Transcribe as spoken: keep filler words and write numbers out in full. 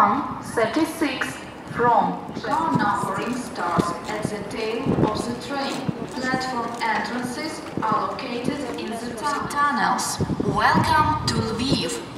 one thirty-six from Car numbering starts at the tail of the train. Platform entrances are located in the tunnels. Welcome to Lviv.